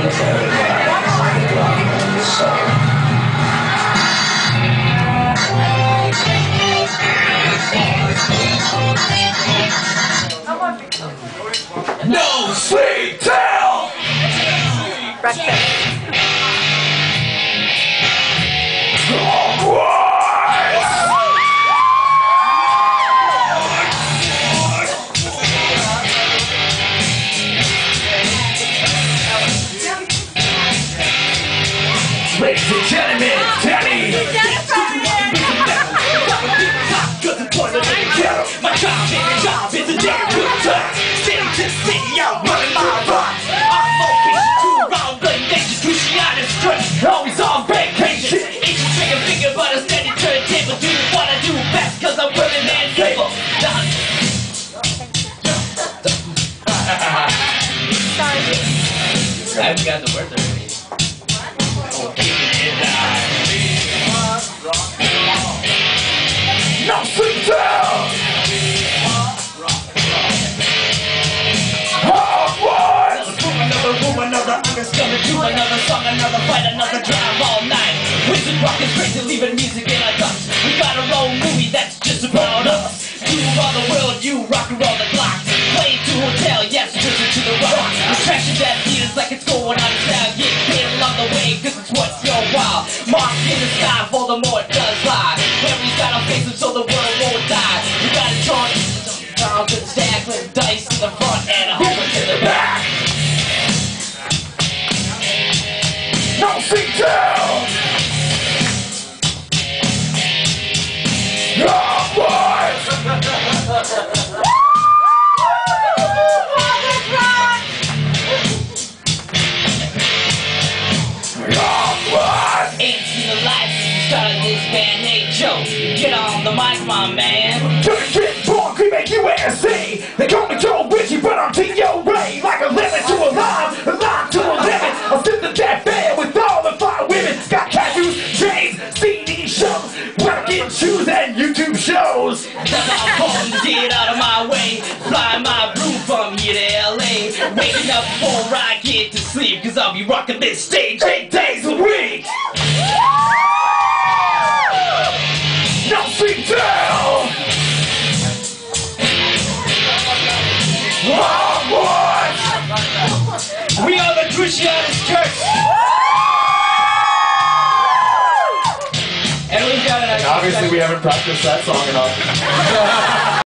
No sweet tail! Breakfast. Ladies and gentlemen, Danny! My job is a damn good time. City to city, I'm running my run. I'm location to around the nation. Cruciatus stretch, always on vacation. Each trigger finger, but a steady turntable. Do what I do best, cause I'm willing and able. I haven't got the words already. Oh, keeping it alive. No sweet tail! Another understanding to another song, another fight, another drive all night. Wizard rock is crazy, leaving music in our dust. We got our own movie that's just about us. You roll the world, you rock and roll the clock. Play to hotel, yes, listen to the rock. Attraction that feels like it's going on its down. Get paid along the way, cause it's what's your while. Mark in the sky, for the more it does lie. Memories got our faces so the world won't die. We got a joint, round and stack with dice in the front and a homer to the back. No sweet tail! Oh, boys! Ain't seen the lights since we started this band. Hey Joe, get on the mic, my man. Get born, Quebec, USA. They call me Joe Richie, but I'm T.O.A. Like a lemon to a lime to a lemon. I'll sit the cafe with all the fine women. Got tattoos, chains, CD shows, working shoes and YouTube shows. That's how I'm to get out of my way. Fly my broom from here to LA. Waking up before I get to sleep, cause I'll be rocking this stage 8 days a week. No sweet tail! Oh, boys! We are the Cruciatus Church! And we've got an... Obviously we haven't practiced that song enough.